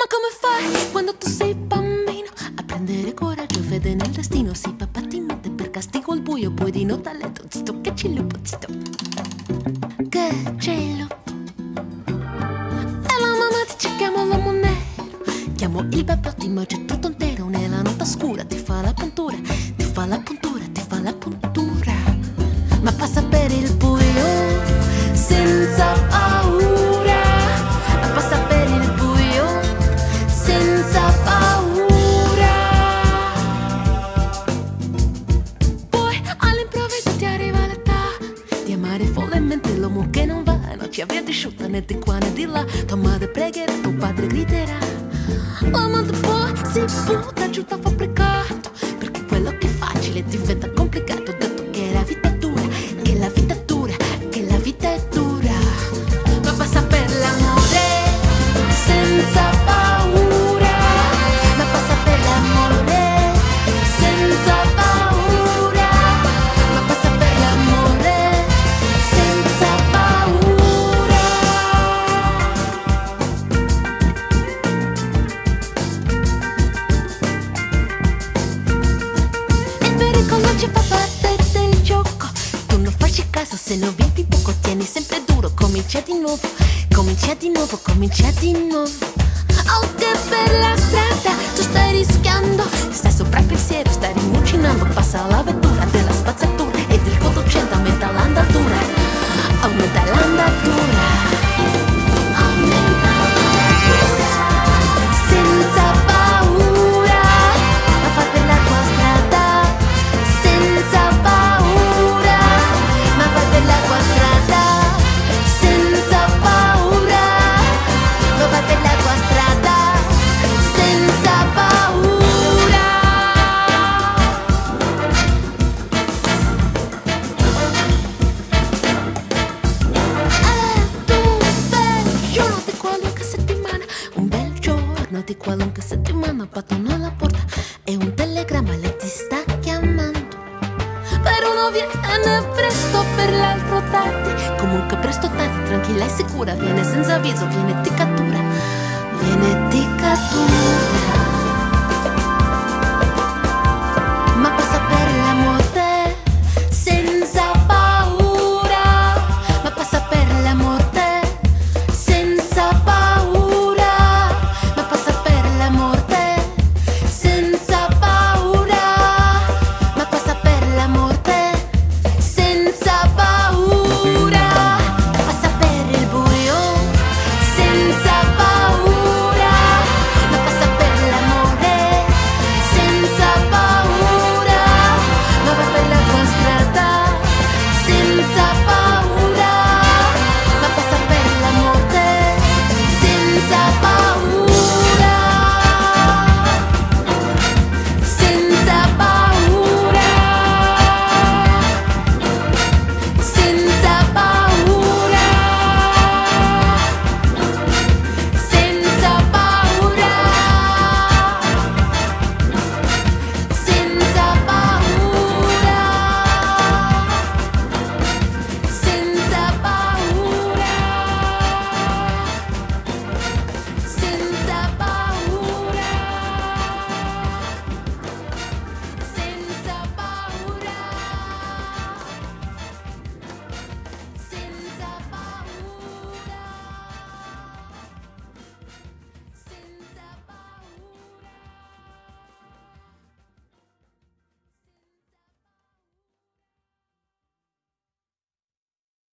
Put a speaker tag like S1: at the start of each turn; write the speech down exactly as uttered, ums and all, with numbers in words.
S1: come fai quando tu sei bambino a prendere coraggio e fede nel destino? Sì, papà ti mette per castigo al buio, poi di notte a letto, zitto che c'è il lupo, zitto che c'è il lupo. E la mamma dice chiamo l'uomo nero, chiamo il babbo, ti mangia tutto intero. Nella notte scura ti fa la puntura, ti fa la puntura, ti fa la puntura, ma passa per il buio senza paura, ma passa per il buio senza paura. Poi all'improvviso ti arriva l'età di amare follemente l'uomo che non va, non ci avete asciutta né di qua né di là. Tua madre pregherà, tuo padre griderà, l'amante poi si butta giù dal fabbricato, perché quello che è facile diventa complicato. Ho detto che la vita è dura, che la vita è dura, che la vita è dura, ma passa per l'amore senza paura, ma passa per l'amore senza paura, ma passa per l'amore senza paura. Il pericolo ci fa parte del gioco, tu non facci caso se non vivi poco, tieni sempre duro, comincia di nuovo, comincia di nuovo, comincia di nuovo. Anche per la strada tu stai rischiando, stai sopra il pensiero, stai rimucinando, passa la vettura della spazzatura ed il conducente aumenta l'andatura, aumenta l'andatura, aumenta l'andatura, senza paura, ma fa per la tua strada, senza paura, ma fa per la tua strada, senza paura, ma fa per la tua strada, senza paura. Un bel giorno di qualunque settimana, battono alla porta e un telegramma lei ti sta chiamando. Per uno viene presto, per l'altro tardi, comunque presto tardi, tranquilla e sicura, viene senza avviso, viene ti cattura, viene ti cattura.